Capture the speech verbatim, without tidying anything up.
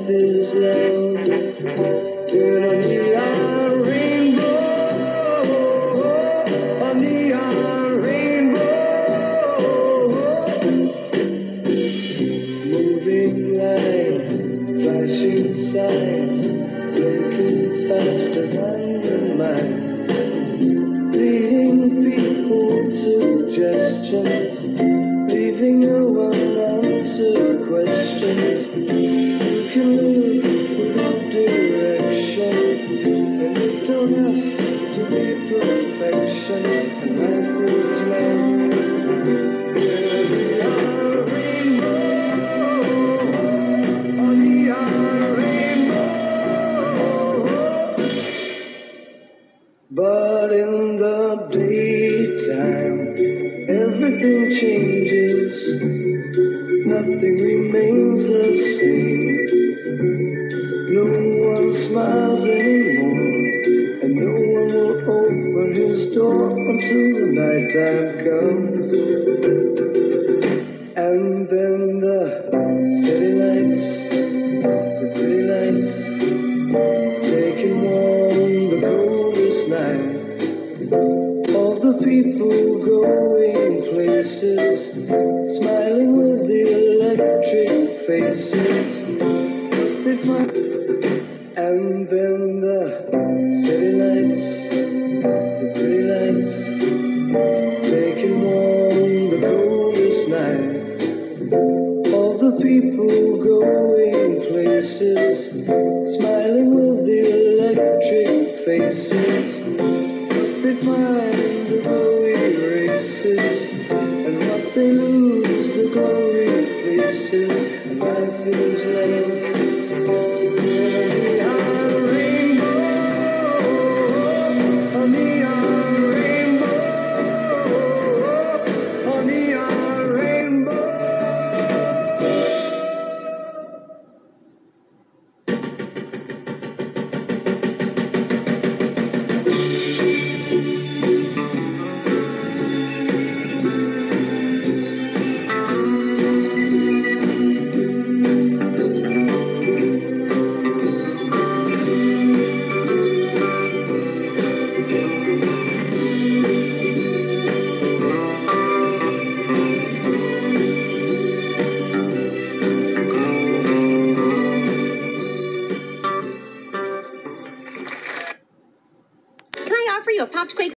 life is loud in a neon rainbow, a neon rainbow, moving lights, flashing signs, blinking faster than your mind, leading people with suggestions, leaving no unanswered questions. You can live without direction, and you don't have to be perfection. And life is like a neon rainbow, a neon rainbow. But in the daytime, everything changes. Nothing remains the same. No one smiles anymore, and no one will open his door until the nighttime comes. And then the city lights, the pretty lights, taking warm the coldest night. All the people going places, smiling with the electric faces. They find, and then the city lights, the pretty lights, taking warm the coldest night. All the people going places, smiling with the electric faces. They find the glory races, and what they lose, the glory places. Life is like a neon rainbow, a neon rainbow, a neon rainbow. Can I offer you a popped quake?